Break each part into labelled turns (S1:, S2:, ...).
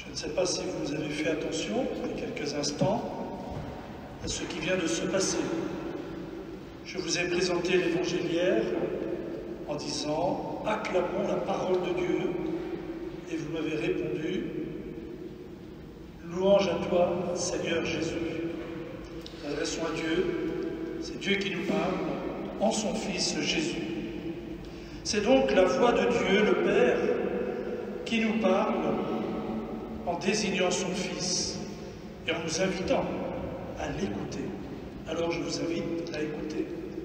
S1: Je ne sais pas si vous avez fait attention, il y a quelques instants, à ce qui vient de se passer. Je vous ai présenté l'évangile hier en disant « Acclamons la parole de Dieu » et vous m'avez répondu « Louange à toi, Seigneur Jésus ». Adressons à Dieu, c'est Dieu qui nous parle en son Fils Jésus. C'est donc la voix de Dieu, le Père, qui nous parle en désignant son Fils et en nous invitant à l'écouter. Alors je vous invite à écouter.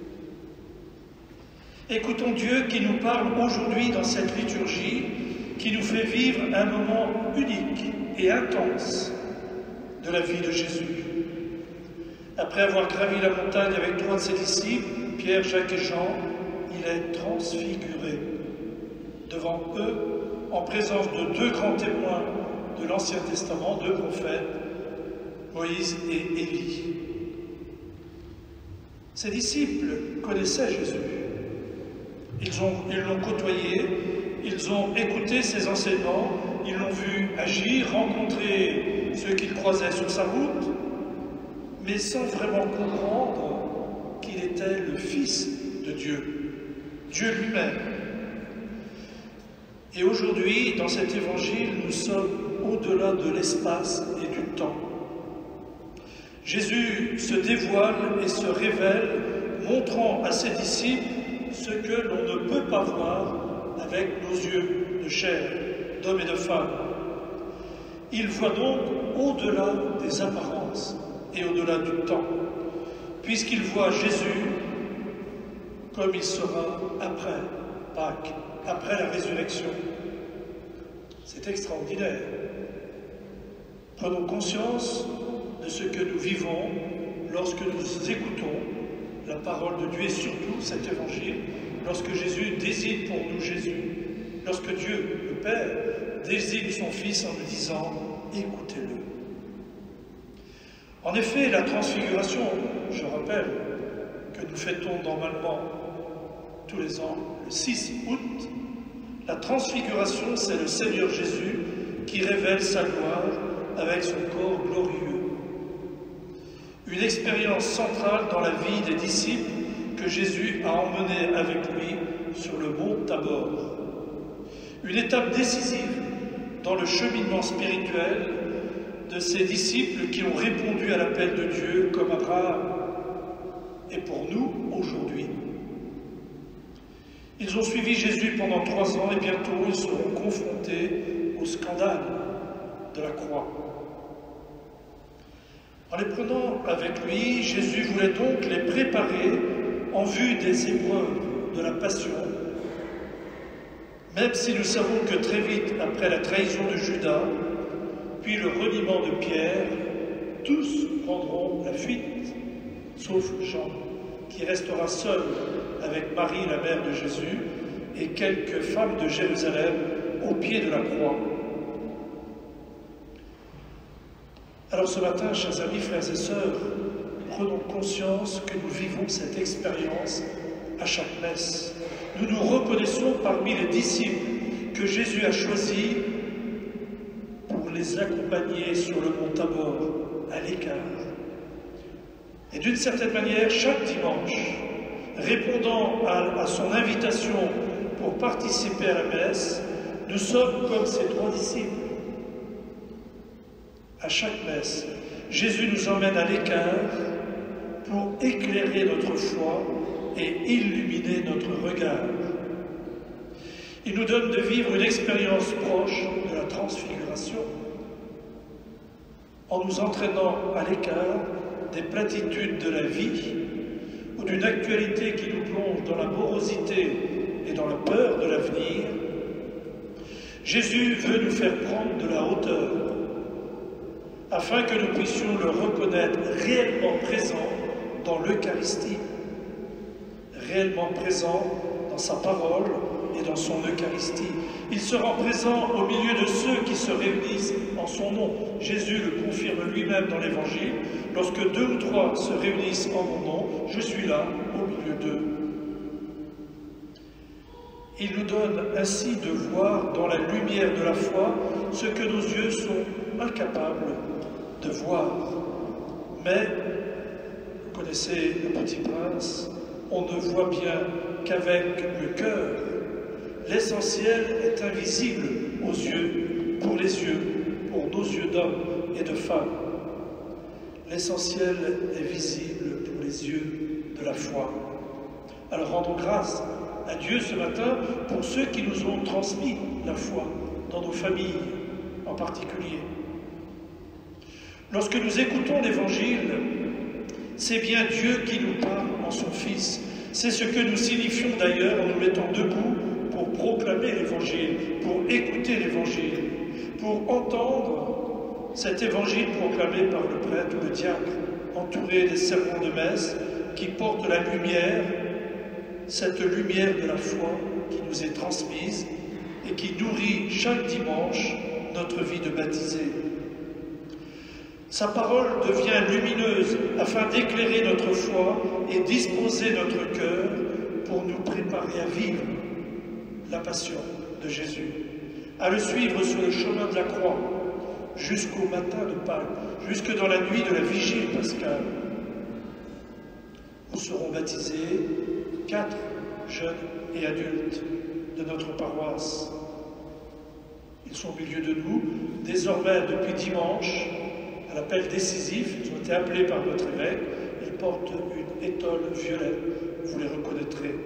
S1: Écoutons Dieu qui nous parle aujourd'hui dans cette liturgie, qui nous fait vivre un moment unique et intense de la vie de Jésus. Après avoir gravi la montagne avec 3 de ses disciples, Pierre, Jacques et Jean, il est transfiguré devant eux en présence de 2 grands témoins de l'Ancien Testament, 2 prophètes, Moïse et Élie. Ses disciples connaissaient Jésus. Ils l'ont côtoyé, ils ont écouté ses enseignements, ils l'ont vu agir, rencontrer ceux qu'il croisait sur sa route, mais sans vraiment comprendre qu'il était le Fils de Dieu, Dieu lui-même. Et aujourd'hui, dans cet évangile, nous sommes au-delà de l'espace et du temps. Jésus se dévoile et se révèle, montrant à ses disciples ce que l'on ne peut pas voir avec nos yeux de chair, d'hommes et de femmes. Il voit donc au-delà des apparences et au-delà du temps, puisqu'il voit Jésus comme il sera après Pâques, après la résurrection. C'est extraordinaire. Prenons conscience de ce que nous vivons lorsque nous écoutons la parole de Dieu et surtout cet évangile, lorsque Jésus désigne pour nous Jésus, lorsque Dieu, le Père, désigne son Fils en nous disant « écoutez-le ». En effet, la transfiguration, je rappelle que nous fêtons normalement tous les ans le 6 août, la transfiguration, c'est le Seigneur Jésus qui révèle sa gloire avec son corps glorieux. Une expérience centrale dans la vie des disciples que Jésus a emmené avec lui sur le mont Tabor. Une étape décisive dans le cheminement spirituel de ces disciples qui ont répondu à l'appel de Dieu comme Abraham. Et pour nous, aujourd'hui. Ils ont suivi Jésus pendant 3 ans et bientôt ils seront confrontés au scandale de la croix. En les prenant avec lui, Jésus voulait donc les préparer en vue des épreuves de la passion, même si nous savons que très vite après la trahison de Judas, puis le reniement de Pierre, tous prendront la fuite, sauf Jean, qui restera seul avec Marie, la mère de Jésus, et quelques femmes de Jérusalem au pied de la croix. Alors ce matin, chers amis, frères et sœurs, prenons conscience que nous vivons cette expérience à chaque messe. Nous nous reconnaissons parmi les disciples que Jésus a choisis pour les accompagner sur le mont Tabor, à l'écart. Et d'une certaine manière, chaque dimanche, répondant à son invitation pour participer à la messe, nous sommes comme ces 3 disciples. À chaque messe, Jésus nous emmène à l'écart pour éclairer notre foi et illuminer notre regard. Il nous donne de vivre une expérience proche de la transfiguration, en nous entraînant à l'écart des platitudes de la vie ou d'une actualité qui nous plonge dans la morosité et dans la peur de l'avenir. Jésus veut nous faire prendre de la hauteur afin que nous puissions le reconnaître réellement présent dans l'Eucharistie, réellement présent dans sa parole et dans son Eucharistie. Il se rend présent au milieu de ceux qui se réunissent en son nom. Jésus le confirme lui-même dans l'Évangile. Lorsque 2 ou 3 se réunissent en mon nom, je suis là au milieu d'eux. Il nous donne ainsi de voir dans la lumière de la foi ce que nos yeux sont incapables de voir. Mais, vous connaissez le Petit Prince, on ne voit bien qu'avec le cœur. L'essentiel est invisible aux yeux, pour nos yeux d'hommes et de femmes. L'essentiel est visible pour les yeux de la foi. Alors rendons grâce à Dieu ce matin pour ceux qui nous ont transmis la foi, dans nos familles en particulier. Lorsque nous écoutons l'Évangile, c'est bien Dieu qui nous parle en son Fils. C'est ce que nous signifions d'ailleurs en nous mettant debout pour proclamer l'Évangile, pour écouter l'Évangile, pour entendre cet Évangile proclamé par le prêtre ou le diacre, entouré des sermons de messe qui portent la lumière, cette lumière de la foi qui nous est transmise et qui nourrit chaque dimanche notre vie de baptisé. Sa parole devient lumineuse afin d'éclairer notre foi et disposer notre cœur pour nous préparer à vivre la passion de Jésus, à le suivre sur le chemin de la croix jusqu'au matin de Pâques, jusque dans la nuit de la vigile pascale. Nous serons baptisés 4 jeunes et adultes de notre paroisse. Ils sont au milieu de nous, désormais depuis dimanche, à l'appel décisif. Ils ont été appelés par notre évêque. Ils portent une étole violette, vous les reconnaîtrez.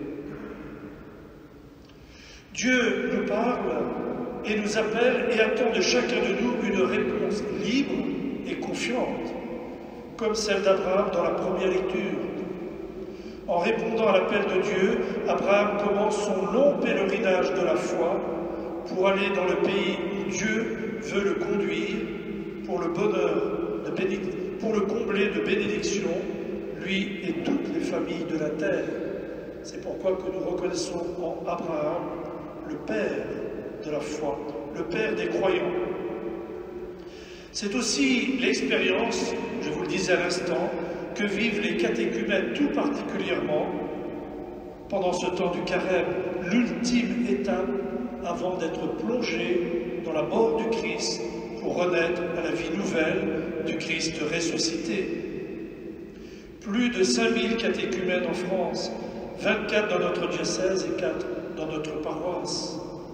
S1: Dieu nous parle et nous appelle et attend de chacun de nous une réponse libre et confiante, comme celle d'Abraham dans la première lecture. En répondant à l'appel de Dieu, Abraham commence son long pèlerinage de la foi pour aller dans le pays où Dieu veut le conduire pour le bonheur, pour le combler de bénédictions, lui et toutes les familles de la terre. C'est pourquoi que nous reconnaissons en Abraham le Père de la foi, le Père des croyants. C'est aussi l'expérience, je vous le disais à l'instant, que vivent les catéchumènes tout particulièrement pendant ce temps du carême, l'ultime étape avant d'être plongés dans la mort du Christ pour renaître à la vie nouvelle du Christ ressuscité. Plus de 5000 catéchumènes en France, 24 dans notre diocèse et 4 dans notre paroisse.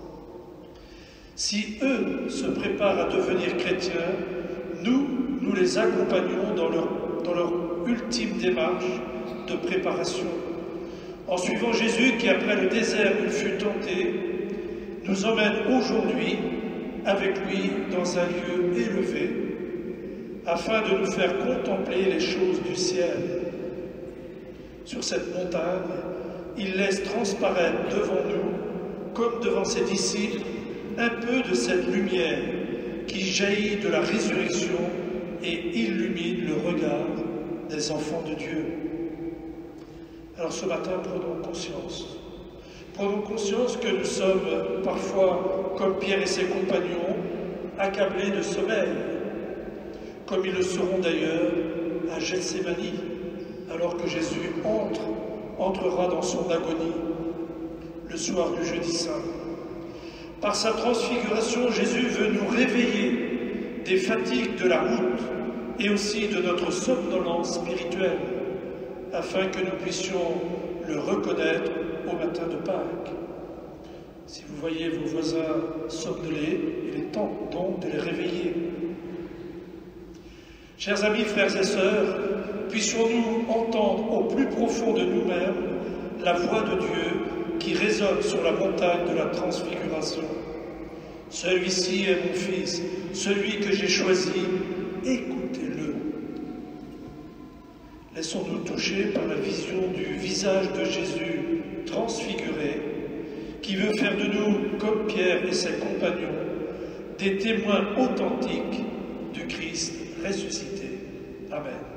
S1: Si eux se préparent à devenir chrétiens, nous les accompagnons dans leur ultime démarche de préparation. En suivant Jésus qui, après le désert où il fut tenté, nous emmène aujourd'hui avec lui dans un lieu élevé, afin de nous faire contempler les choses du ciel. Sur cette montagne, il laisse transparaître devant nous, comme devant ses disciples, un peu de cette lumière qui jaillit de la résurrection et illumine le regard des enfants de Dieu. Alors ce matin, prenons conscience. Prenons conscience que nous sommes parfois, comme Pierre et ses compagnons, accablés de sommeil, comme ils le seront d'ailleurs à Gethsémani, alors que Jésus entrera dans son agonie, le soir du jeudi saint. Par sa transfiguration, Jésus veut nous réveiller des fatigues de la route et aussi de notre somnolence spirituelle, afin que nous puissions le reconnaître au matin de Pâques. Si vous voyez vos voisins somnolés, il est temps donc de les réveiller. Chers amis, frères et sœurs, puissions-nous entendre au plus profond de nous-mêmes la voix de Dieu qui résonne sur la montagne de la transfiguration. Celui-ci est mon Fils, celui que j'ai choisi, écoutez-le. Laissons-nous toucher par la vision du visage de Jésus transfiguré, qui veut faire de nous, comme Pierre et ses compagnons, des témoins authentiques du Christ ressuscité. Amen.